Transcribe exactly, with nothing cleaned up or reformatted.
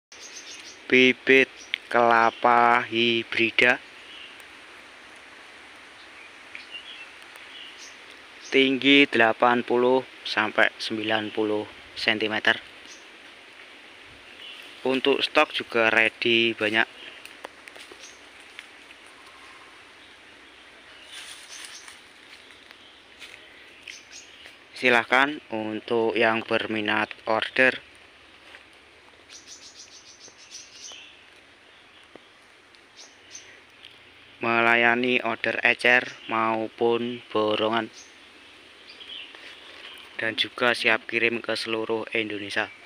Bibit kelapa hibrida, tinggi delapan puluh sampai sembilan puluh sentimeter. Untuk stok juga ready banyak. Silahkan untuk yang berminat order. Melayani order ecer maupun borongan, dan juga siap kirim ke seluruh Indonesia.